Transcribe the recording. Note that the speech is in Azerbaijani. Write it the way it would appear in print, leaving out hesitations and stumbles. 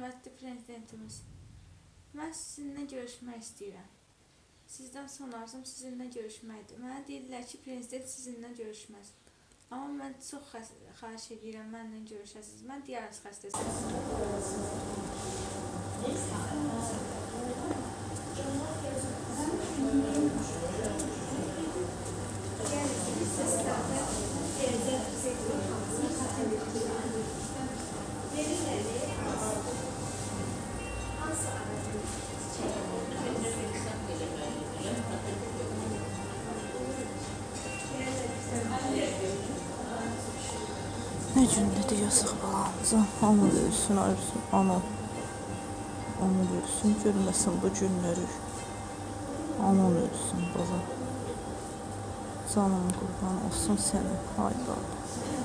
Hörmətli prezidentimiz, mən sizinlə görüşmək istəyirəm. Sizdən son arzum sizinlə görüşməkdir. Mənə deyirlər ki, prezident sizinlə görüşməz. Amma mən çox xahiş edirəm, mənlə görüşəsiniz. Mən dializ xəstəsiyəm. Ne cümlədir yazıq balamca, ana ölsün, ölsün, ana ölsün, görməsin bu günləri, ana ölsün bala, canım qurban olsun sənə, ay baba.